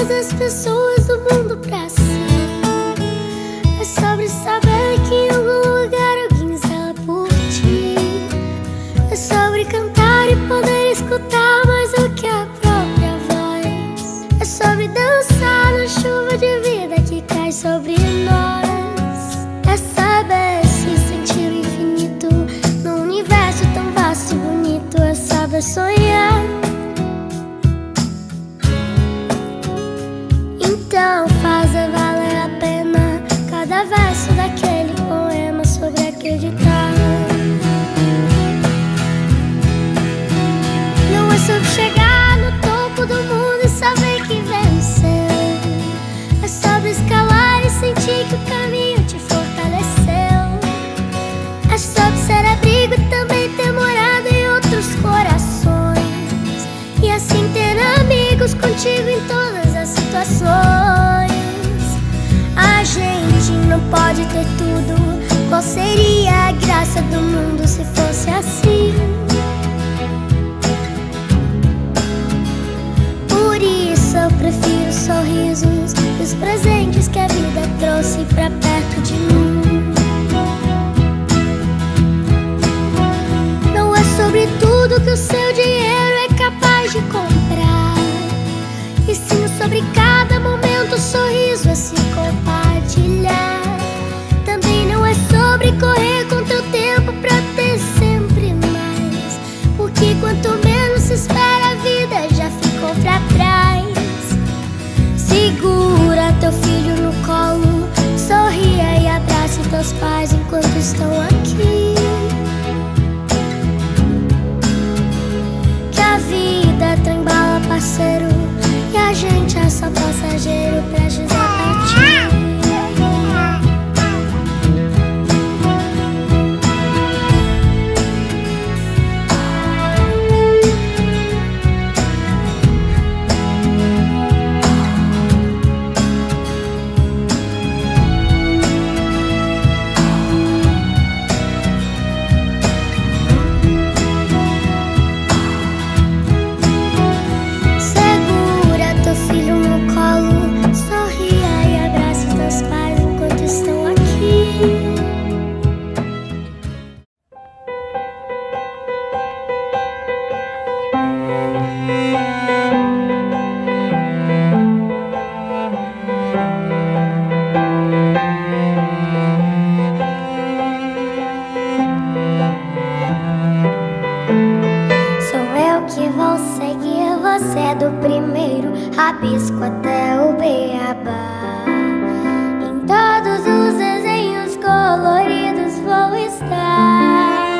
todas as pessoas do mundo pra si. É sobre saber que em algum lugar alguém zela por ti. É sobre cantar e poder escutar mais do que a própria voz. É sobre dançar na chuva de vida que cai sobre nós. É saber se sentir o infinito num universo tão vasto e bonito. É saber sonhar. Então faz valer a pena cada verso daquele poema sobre acreditar. Não é sobre chegar no topo do mundo e saber que venceu. É sobre escalar e sentir que o caminho te fortaleceu. É sobre ser abrigo e também ter morado em outros corações. E assim ter amigos contigo em todas as situações. A gente não pode ter tudo. Qual seria a graça do mundo se fosse assim? Por isso eu prefiro os sorrisos e os presentes que a vida trouxe pra perto de mim. Não é sobre tudo que o seu dinheiro é capaz de comprar, e sim sobre cada momento, o sorriso a se compartilhar. Também não é sobre correr contra o tempo pra ter sempre mais, porque quanto menos se espera a vida já ficou pra trás. Segura teu filho no colo, sorria e abrace teus pais enquanto estão aqui. Que a vida tem bala, parceiro, e a gente é só passageiro prestes a partir. Do primeiro rabisco até o beabá, em todos os desenhos coloridos vou estar.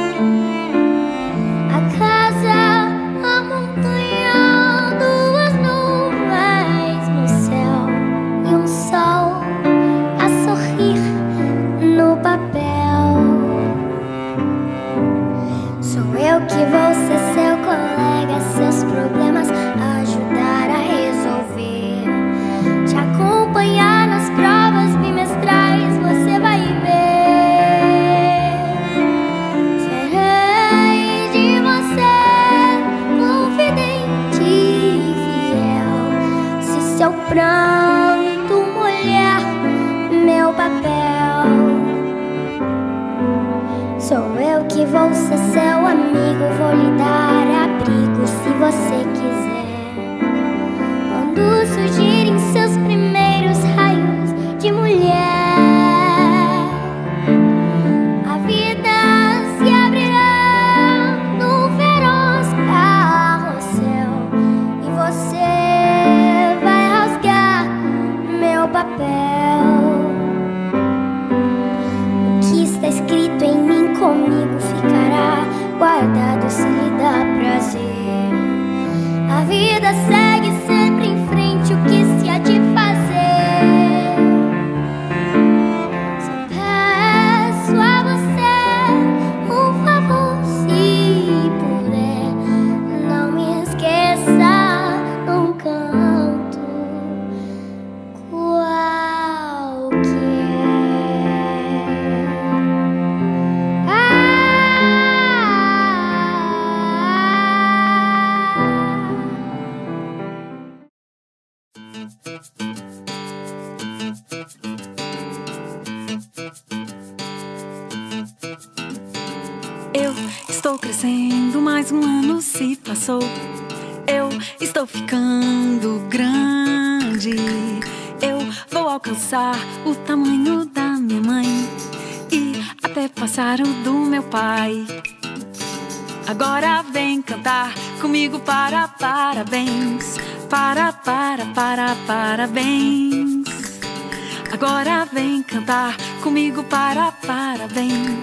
A casa, a montanha, duas nuvens no céu e um sol a sorrir no papel. Sou eu que vou ser seu colega, seus problemas ajudar a resolver, te acompanhar nas provas bimestrais, você vai ver. Serei de você confidente e fiel, se seu pranto molhar meu papel. Sou eu que vou ser seu amigo, vou lhe dar abrigo se você quiser. Quando surgirem seus primeiros raios de mulher, a vida se abrirá num feroz carrossel e você vai rasgar meu papel. O que está escrito em mim comigo ficará guardado se lhe dá prazer. A vida segue sempre em frente, o que se há de fazer? Só peço a você um favor, se puder, não me esqueça num canto qualquer. Eu estou crescendo, mais um ano se passou. Eu estou ficando grande. Eu vou alcançar o tamanho da minha mãe e até passar o do meu pai. Agora vem cantar comigo para parabéns. Parabéns. Agora vem cantar comigo para parabéns.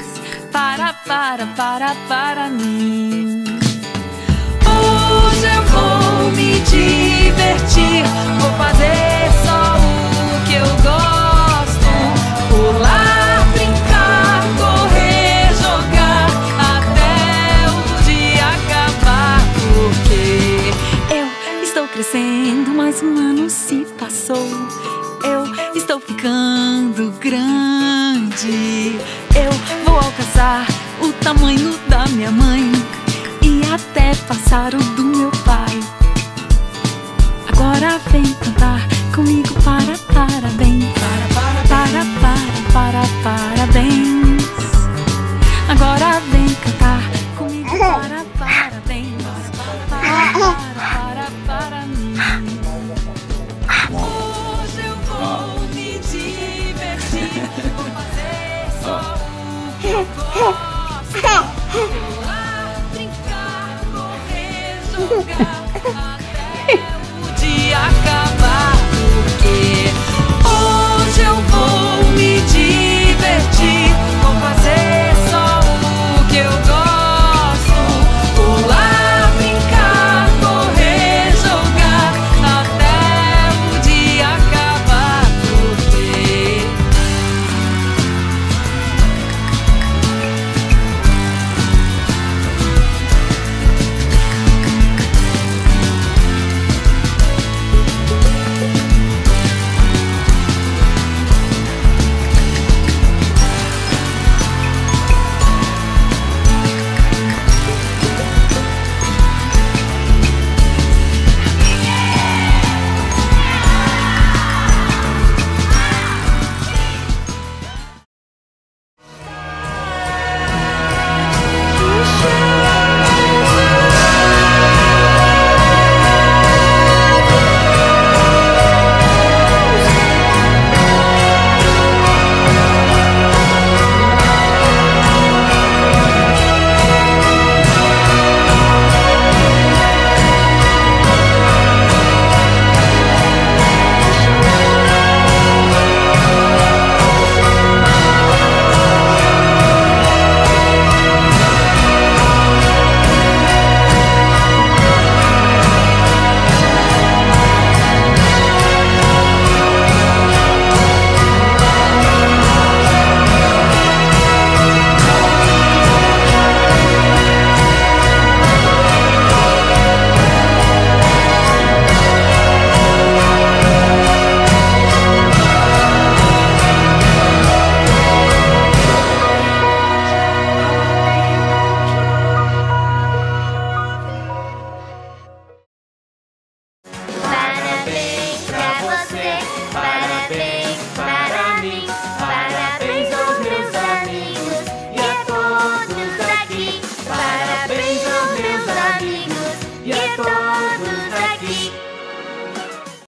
Para mim. Hoje eu vou me divertir. Vou fazer só o que eu gosto. Pular, brincar, correr, jogar até o dia acabar. Porque eu estou crescendo, mais um ano se passou. Eu estou ficando grande. Eu vou alcançar o tamanho da minha mãe e até passar o do meu pai. Agora vem cantar comigo para parabéns. Parabéns. Agora vem cantar comigo para parabéns. Para mim. Hoje eu vou me divertir. Vou fazer só o que eu gosto. Pular, brincar, correr, jogar